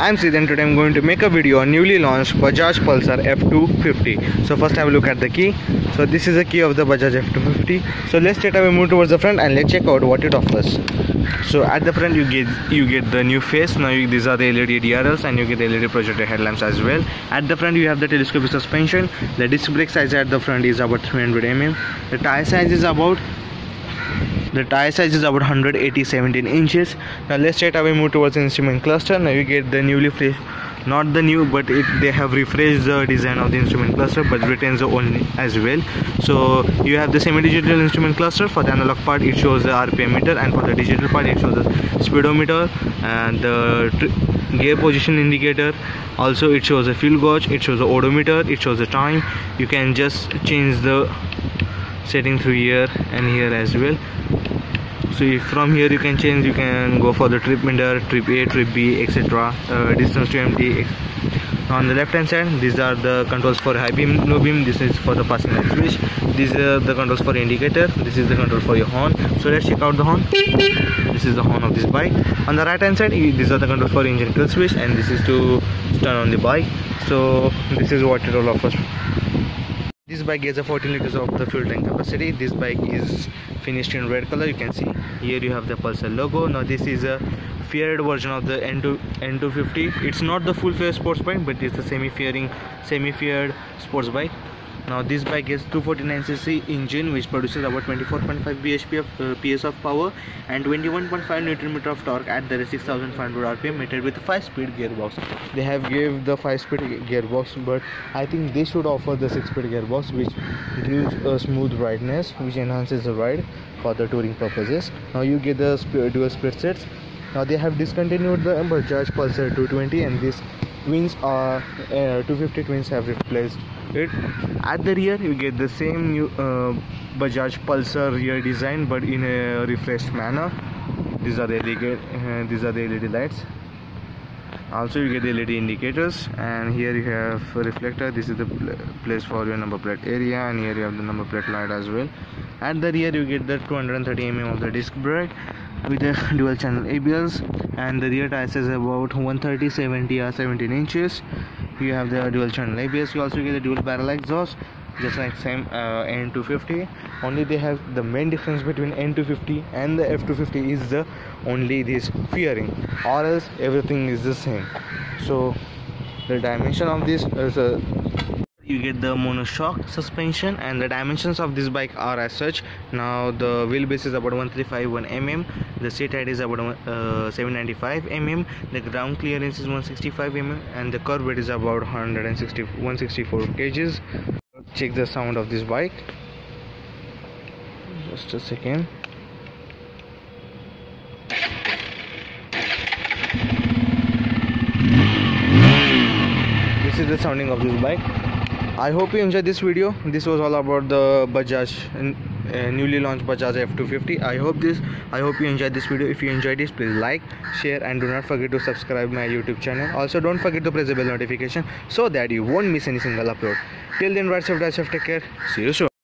I'm Sid and today I'm going to make a video on newly launched Bajaj Pulsar F250. So first have a look at the key. So this is the key of the Bajaj F250. So let's straight away move towards the front and let's check out what it offers. So at the front you get the new face. Now these are the LED DRLs and you get the LED projector headlamps as well. At the front you have the telescopic suspension. The disc brake size at the front is about 300 mm. The tire size is about 180-17 inches. Now let's straight away move towards the instrument cluster. Now you get the newly fresh, not the new, but they have refreshed the design of the instrument cluster, but retains the old as well. So you have the semi-digital instrument cluster. For the analog part it shows the RPM meter, and for the digital part it shows the speedometer and the gear position indicator. Also it shows the fuel gauge, it shows the odometer, it shows the time. You can just change the setting through here and here as well. So from here you can change, you can go for the trip meter, trip A, trip B, etc. Distance to empty. On the left hand side these are the controls for high beam, low beam. This is for the passing light switch. These are the controls for indicator. This is the control for your horn. So let's check out the horn. This is the horn of this bike. On the right hand side these are the controls for engine kill switch, and this is to turn on the bike. So this is what it all offers. This bike has a 14 liters of the fuel tank capacity. This bike is finished in red color. You can see here you have the Pulsar logo. Now this is a faired version of the N250. It's not the full faired sports bike, but it's the semi-faired sports bike. Now this bike has 249cc engine which produces about 24.5 bhp of PS of power and 21.5 Nm of torque at the 6500 rpm, mated with a 5-speed gearbox. They have gave the 5-speed gearbox, but I think they should offer the 6-speed gearbox, which gives a smooth rideness, which enhances the ride for the touring purposes. Now you get the dual split sets. Now they have discontinued the Bajaj Pulsar 220, and these twins are 250 twins have replaced it. At the rear you get the same new Bajaj Pulsar rear design, but in a refreshed manner. These are the LED lights. Also you get the LED indicators, and here you have a reflector. This is the place for your number plate area, and here you have the number plate light as well. At the rear you get the 230 mm of the disc brake with a dual channel ABS, and the rear tire size is about 130/70 inches. You have the dual channel ABS. You also get the dual barrel exhaust, just like same N250. Only they have the main difference between N250 and the F250 is the only this fairing, or else everything is the same. So the dimension of this is you get the monoshock suspension, and the dimensions of this bike are as such. Now the wheelbase is about 1351 mm, the seat height is about 795 mm, the ground clearance is 165 mm, and the curb weight is about 164 kgs. Check the sound of this bike. Just a second. This is the sounding of this bike. I hope you enjoyed this video. This was all about the Bajaj newly launched Bajaj F250. I hope you enjoyed this video. If you enjoyed this, please like, share, and do not forget to subscribe my YouTube channel. Also don't forget to press the bell notification so that you won't miss any single upload. Till then, ride safe, take care. See you soon.